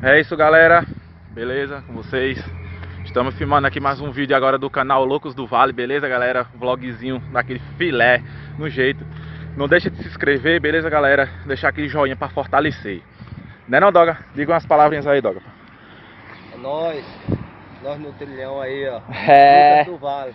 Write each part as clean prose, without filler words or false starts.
É isso, galera, beleza com vocês? Estamos filmando aqui mais um vídeo agora do canal Loucos do Vale, beleza, galera? Vlogzinho daquele filé, no jeito. Não deixa de se inscrever, beleza, galera? Deixar aquele joinha pra fortalecer. Né não, Doga? Diga umas palavrinhas aí, Doga. É nós no trilhão aí, ó. É. Loucos do Vale.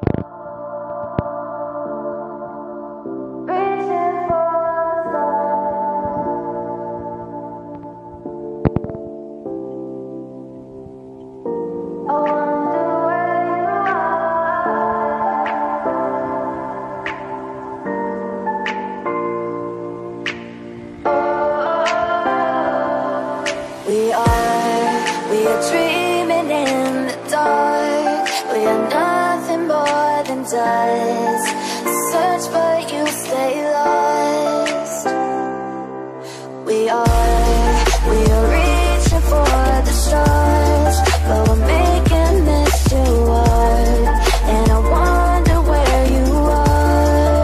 We are dreaming in the dark. We are nothing more than dust. Search but you stay lost. We are reaching for the stars, but we're making this too hard. And I wonder where you are.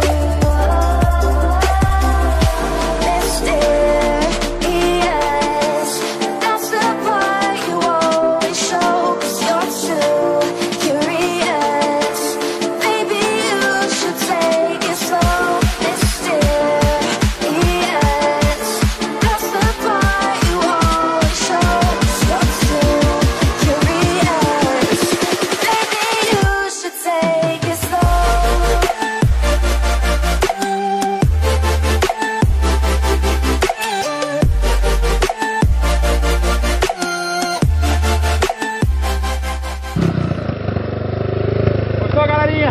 Mysterious, that's the part you always show. 'Cause you're too curious. Maybe you should take it slow. Mysterious, that's the part you always show. 'Cause you're too curious. Maybe you should take it slow. Gostou, galerinha?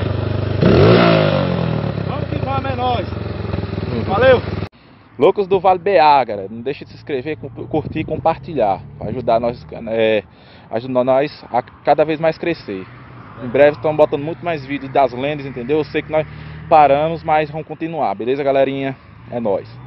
Vamos que vamos, é nóis. Valeu! Loucos do Vale BA, galera. Não deixe de se inscrever, curtir e compartilhar. Para ajudar nós, ajudar nós a cada vez mais crescer. Em breve estamos botando muito mais vídeos das lendas, entendeu? Eu sei que nós paramos, mas vamos continuar. Beleza, galerinha? É nóis.